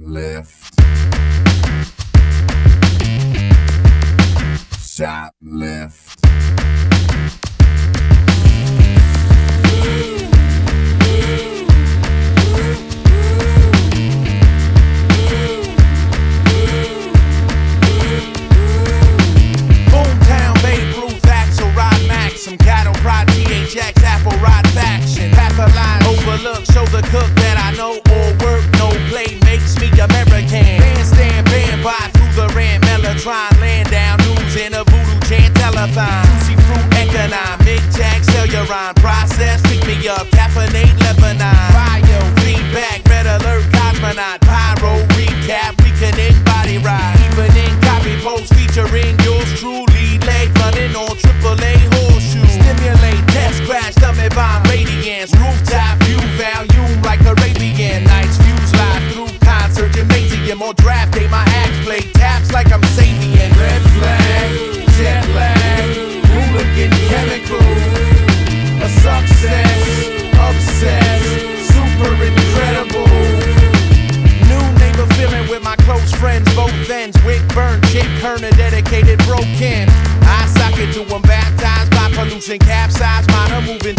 Shoplift. Shoplift. Boomtown, Babe Ruth, Axel, Rod Max, some cattle prod, THX, Apple Rod faction. Half a line, overlook, show the cook that I know. All work, no play, makes me American. Bandstand, band by through the rant, Mellotron, land down, news in a voodoo chant, telethon. Juicy fruit, economic, jack, Cellurine, process, pick me up, caffeinate, Lebanon. Bio, feedback, red alert, cosmonaut, pyro, recap, we connect, body ride. Evening, copy post, featuring yours truly, leg running on AAA horseshoe. Stimulate, test crash, dummy bomb, radiance, rooftop view, volume like Arabian Nights, views live through concert, gymnasium, or draft day, my acts play taps like I'm Sabian. Red flag, jet lag, hooligan chemical, a success, obsessed, super incredible. New neighbor feeling with my close friends, both ends, wick burn, chick, Kerner, dedicated, broken. I sock it to them, baptized by pollution, capsized, minor moving,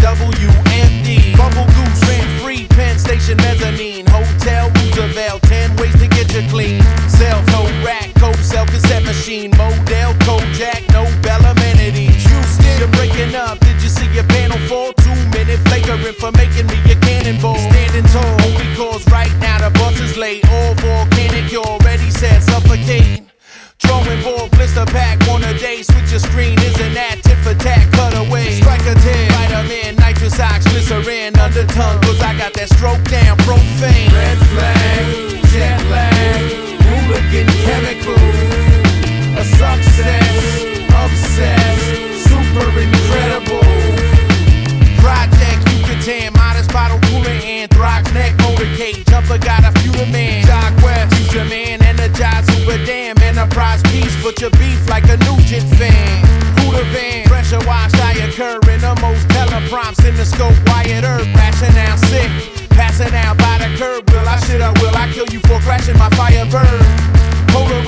WMD. Bubble goose, rent free, Penn Station, mezzanine, hotel, Roosevelt, 10 ways to get you clean. Self-hold rack, coat, cassette machine, model, Kojak, Nobel amenities. Houston, you're breaking up, did you see your panel fall? 2-minute flagrant for making me a cannonball. Standing tall, only cause right now the bus is late. All volcanic, you already said suffocating. Throwing ball, blister pack on a day, switch your screen, isn't that tit for tat, cut away. Strike a 10, vitamin, nitrous ox, glycerin, undertongue, cause I got that stroke down, profane. Red flag, jet lag, hooligan chemical, a success, obsessed, super incredible. Project, Yucatan, modest bottle cooler, anthrax, neck, motorcade, jumper, got a few to man. Jog West, future man, energized, super damn. Enterprise piece, but your beef like a Nugent fan. Hooter van, pressure washed, I occur in the most teleprompts in the scope. Wyatt Earp, rationale sick, passing out by the curb. Will I shit or will I kill you for crashing my Firebird? Polar